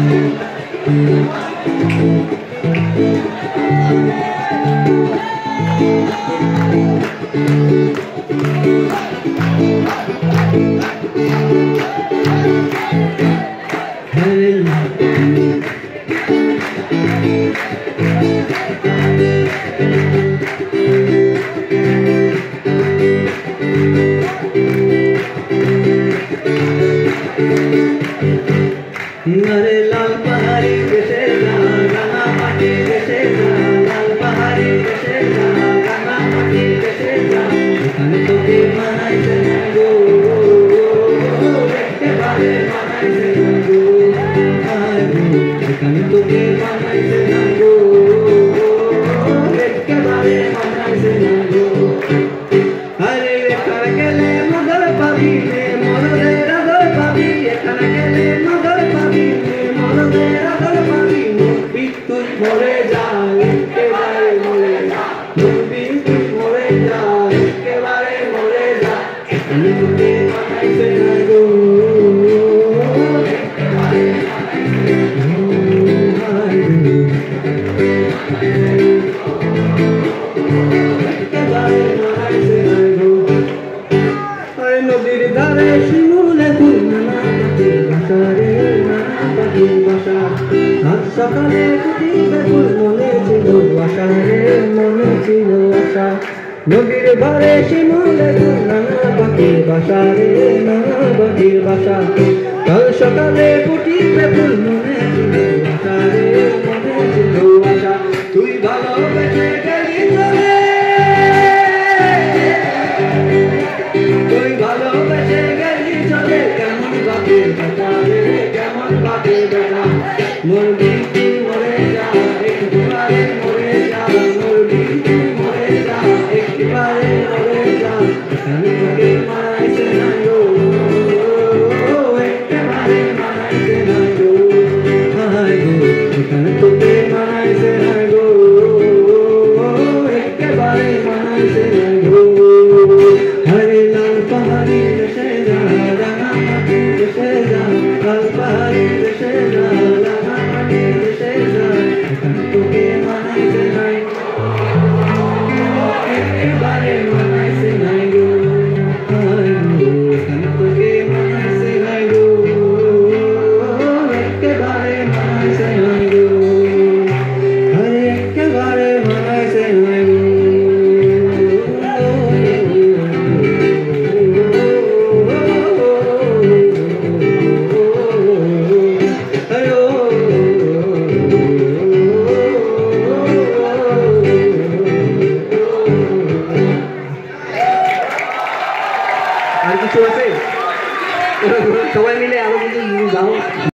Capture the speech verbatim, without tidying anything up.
अरे लाल पहाड़ी देशे जा गाना माटी देशे जा लाल पहाड़ी देशे जा गाना माटी देशे जा एखाने तोके मानाइছে না গো একেবারে মানাইছে না গো এখানে তোকে মানাইছে না গো একেবারে মানাইছে না গো আরে এখানে গেলে মদর পাবি রে মদরের আদর পাবি এখানে গেলে মদর পাবি মরে যায় একেবারে মরে যায় মরে যায় একেবারে মরে যায় এখানে তোকে মানাইছে না গো একেবারে মানাইছে না গো আরে নদীর ধারে শিমুলে ফুল নানা পাখির বাসা রে নানা পাখির বাসা আজ সকালে ফুটিবে ফুল মনে ছিল আশা রে মনে ছিল আশা নদীর ধারে শিমুলে ফুল নানা পাখির বাসা রে নানা পাখির বাসা কাল সকালে ফুটিবে ফুল মনে ছিল আশা রে মনে ছিল আশা তুই ভালোবেসে গেলি চলে তুই ভালোবেসে গেলি চলে কেমন বাপের বেটা রে কেমন বাপের বেটা মরবি তুই মরে যা একবারে মরে যা মরবি তুই মরে যা একবারে মরে যা এখানে তোকে মানাইছে না গো একেবারে মানাইছে না গো হায় গো এখানে তোকে মানাইছে না গো একেবারে মানাইছে না গো হরে লাল পাহাড়ি দেশে যা রাঙা মাটি দেশে যা লাল পাহাড়ি দেশে যা রাঙা মাটি দেশে যা এখানে তোকে মানাইছে না একেবারে মানাইছে না গো হায় গো এখানে তোকে মানাইছে না গো একেবারে মানাইছে না গো হরে একেবারে মানাইছে না গো আর কিছু আছে সবাই মিলে আরো কিছু গাও।